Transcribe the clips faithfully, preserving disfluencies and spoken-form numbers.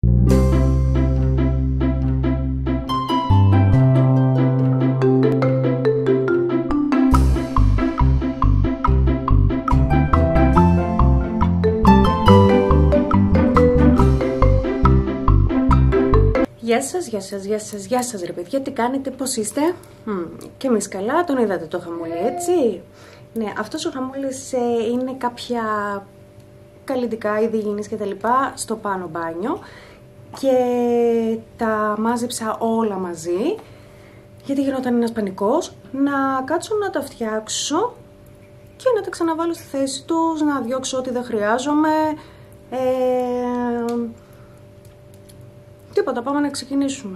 Γεια σας, γεια σας, γεια σας, γεια σας ρε παιδιά, τι κάνετε, πώς είστε? Mm, και εμείς καλά, τον είδατε το χαμούλι, έτσι? Ναι, αυτός ο χαμούλης ε, είναι κάποια καλλυντικά, είδη υγιεινής και τα λοιπά στο πάνω μπάνιο και τα μάζεψα όλα μαζί γιατί γινόταν ένας πανικός, να κάτσω να τα φτιάξω και να τα ξαναβάλω στη θέση τους, να διώξω ό,τι δεν χρειάζομαι. Ε, Τίποτα, πάμε να ξεκινήσουμε.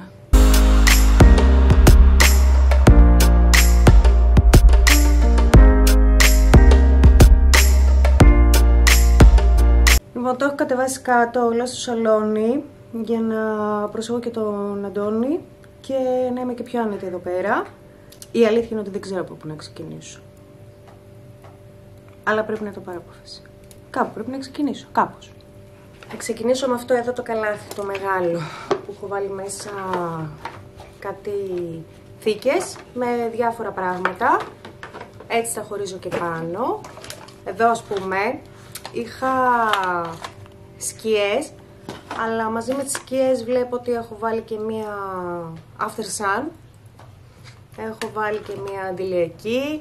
Λοιπόν, το έχω κατεβάσει κάτω όλα στο σαλόνι για να προσέχω και τον Αντώνη και να είμαι και πιο άνετη εδώ πέρα. Η αλήθεια είναι ότι δεν ξέρω από πού να ξεκινήσω. Αλλά πρέπει να το πάρω απόφαση. Κάπου πρέπει να ξεκινήσω, κάπως. Θα ξεκινήσω με αυτό εδώ το καλάθι, το μεγάλο, που έχω βάλει μέσα κάτι θήκες με διάφορα πράγματα. Έτσι τα χωρίζω και πάνω. Εδώ ας πούμε είχα σκιές, αλλά μαζί με τις σκιές βλέπω ότι έχω βάλει και μία after sun. Έχω βάλει και μία αντιλιακή.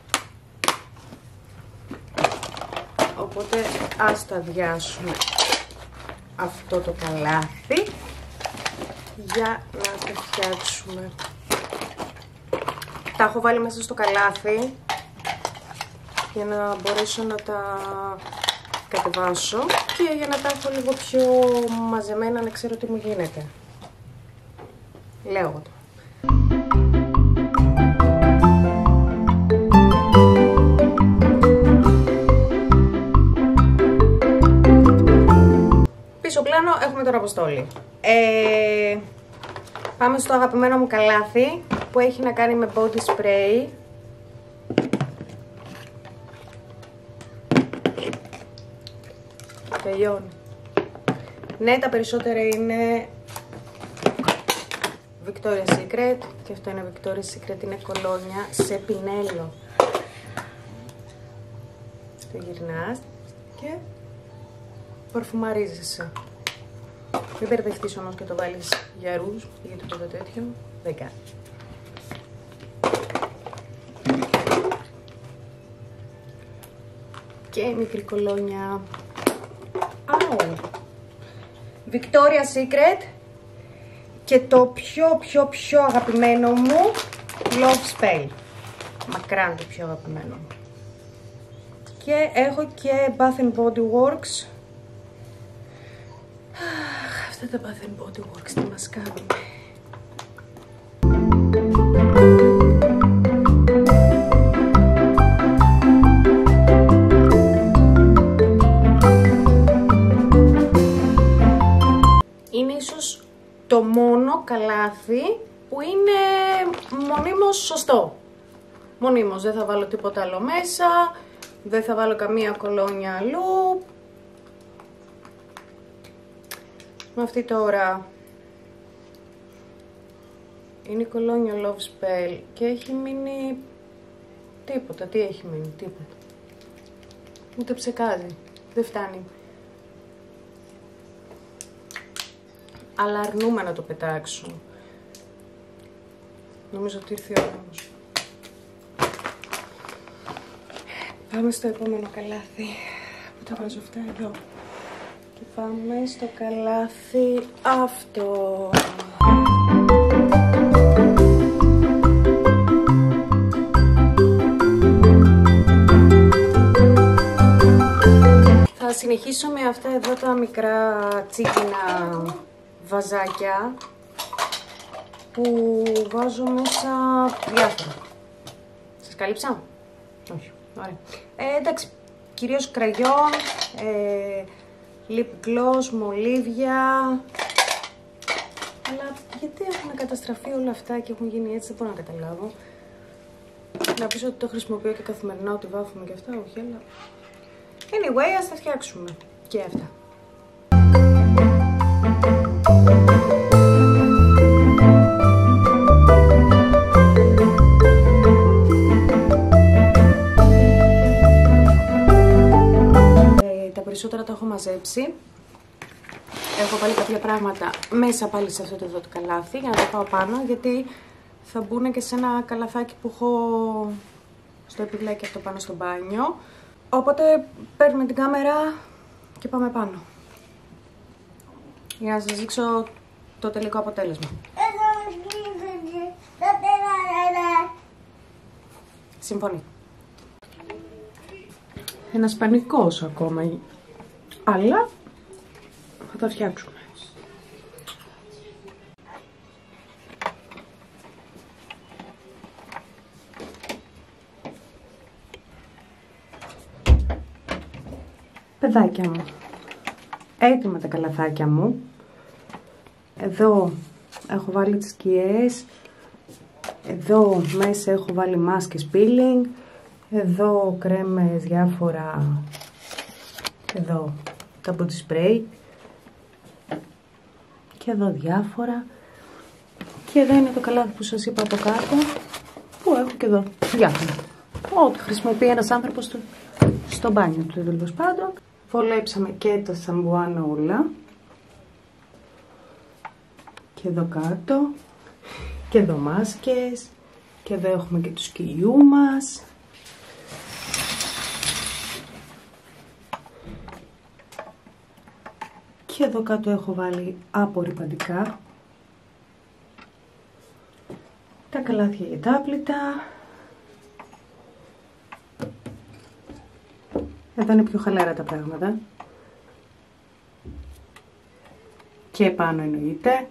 Οπότε ας τα αδειάσουμε αυτό το καλάθι για να το φτιάξουμε. Τα έχω βάλει μέσα στο καλάθι για να μπορέσω να τα κατεβάσω και για να τα έχω λίγο πιο μαζεμένα, να ξέρω τι μου γίνεται. Λέω το. Στο πλάνο έχουμε τον Αποστόλη. Ε, πάμε στο αγαπημένο μου καλάθι που έχει να κάνει με body spray. Τελειώνει. Ναι, τα περισσότερα είναι Victoria's Secret και αυτό είναι Victoria's Secret, είναι κολόνια σε πινέλο. Το γυρνάς και παρφουμαρίζεσαι. Μην μπερδευτείς όμως και το βάλεις για ρούζ ή για τίποτα τέτοιο. Δεν κάνει. Και μικρή κολόνια. Άου. Victoria's Secret. Και το πιο πιο πιο αγαπημένο μου Love Spell. Μακράν το πιο αγαπημένο μου. Και έχω και Bath and Body Works. Αυτά τα Bath and Body Works τι μας κάνουν. Είναι ίσως το μόνο καλάθι που είναι μονίμως σωστό. Μονίμως, δεν θα βάλω τίποτα άλλο μέσα, δεν θα βάλω καμία κολόνια αλλού. Με αυτή τώρα είναι η κολόνια Love Spell και έχει μείνει τίποτα. Τι έχει μείνει, τίποτα. Ούτε ψεκάζει, δεν φτάνει. Αλλά αρνούμε να το πετάξω. Νομίζω ότι ήρθε ο χρόνος. Πάμε στο επόμενο καλάθι που τα βάζω αυτά εδώ. Και πάμε στο καλάθι αυτό. Θα συνεχίσω με αυτά εδώ τα μικρά τσίκινα βαζάκια που βάζω μέσα διάφορα. Σας κάλυψα? Όχι. Ωραία. Ε, εντάξει, κυρίως κραγιόν, ε, lip gloss, μολύβια. Αλλά γιατί έχουν καταστραφεί όλα αυτά και έχουν γίνει έτσι, δεν μπορώ να καταλάβω. Να πεις ότι το χρησιμοποιώ και καθημερινά, ότι βάφουμε και αυτά, όχι, αλλά... Anyway, ας τα φτιάξουμε και αυτά. μαζέψει. Έχω βάλει κάποια πράγματα μέσα πάλι σε αυτό το εδώ το καλάθι για να το πάω πάνω, γιατί θα μπουν και σε ένα καλαθάκι που έχω στο επιβλάκι αυτό πάνω στο μπάνιο. Οπότε παίρνουμε την κάμερα και πάμε πάνω για να σας δείξω το τελικό αποτέλεσμα. Συμφωνεί. Ένας πανικός ακόμα, αλλά θα τα φτιάξουμε. Παιδάκια μου, έτοιμα τα καλαθάκια μου. Εδώ έχω βάλει τις σκιές. Εδώ μέσα έχω βάλει μάσκες peeling. Εδώ κρέμες διάφορα. Εδώ τα body spray. Και εδώ διάφορα. Και εδώ είναι το καλάθι που σας είπα από κάτω. Που έχω και εδώ διάφορα. Ό,τι χρησιμοποιεί ένας άνθρωπος στο, στο μπάνιο του, τέλος πάντων. Βολέψαμε και τα σαμπουάνα όλα. Και εδώ κάτω. Και εδώ μάσκες. Και εδώ έχουμε και του σκυλιού μας. Και εδώ κάτω έχω βάλει απορρυπαντικά. Τα καλάθια για τα άπλυτα. Εδώ είναι πιο χαλαρά τα πράγματα. Και πάνω εννοείται.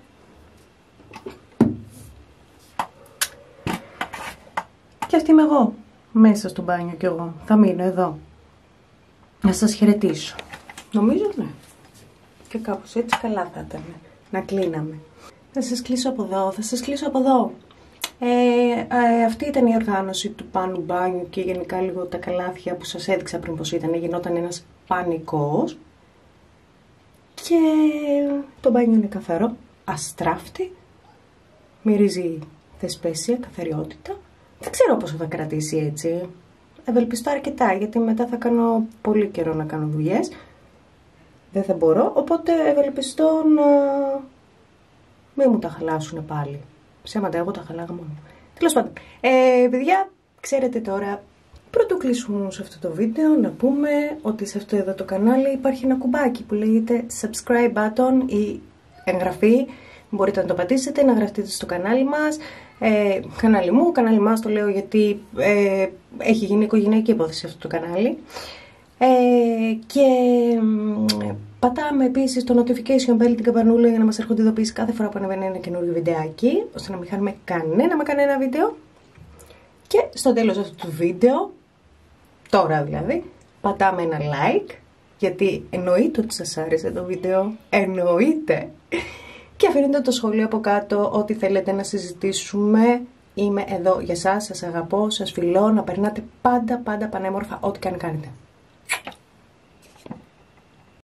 Και αυτή είμαι εγώ. Μέσα στο μπάνιο κι εγώ. Θα μείνω εδώ. Να σας χαιρετήσω. Νομίζω ναι. Και κάπως έτσι καλά θα ήταν. Να κλείναμε. Θα σας κλείσω από εδώ. Θα σας κλείσω από εδώ. Ε, ε, αυτή ήταν η οργάνωση του πάνω μπάνιου και γενικά λίγο τα καλάθια που σας έδειξα πριν πως ήταν. Γινόταν ένας πανικός. Και το μπάνιο είναι καθαρό. Αστράφτη. Μυρίζει θεσπέσια, καθαριότητα. Δεν ξέρω πόσο θα κρατήσει έτσι. Ευελπιστώ αρκετά, γιατί μετά θα κάνω πολύ καιρό να κάνω δουλειές. Δεν θα μπορώ, οπότε ευελπιστώ να μην μου τα χαλάσουν πάλι. Ψέματα, εγώ τα χαλάγα μόνο. Τέλος πάντων, ε, παιδιά, ξέρετε τώρα, πρωτού κλείσουμε σε αυτό το βίντεο, να πούμε ότι σε αυτό εδώ το κανάλι υπάρχει ένα κουμπάκι που λέγεται subscribe button ή εγγραφή. Μπορείτε να το πατήσετε, να γραφτείτε στο κανάλι μας. Ε, κανάλι μου, κανάλι μας το λέω γιατί ε, έχει γίνει οικογενειακή υπόθεση αυτό το κανάλι. Ε, και ε, πατάμε επίσης το notification bell, την καμπανούλα, για να μας έρχονται ειδοποιήσεις κάθε φορά που ανεβαίνει ένα καινούριο βιντεάκι, ώστε να μην χάνουμε κανένα με κανένα βίντεο. Και στο τέλος αυτού του βίντεο, τώρα δηλαδή, πατάμε ένα like, γιατί εννοείται ότι σας άρεσε το βίντεο, εννοείται. Και αφήνετε το σχόλιο από κάτω ό,τι θέλετε να συζητήσουμε. Είμαι εδώ για σας, σας αγαπώ, σας φιλώ, να περνάτε πάντα πάντα πανέμορφα ό,τι και αν κάνετε.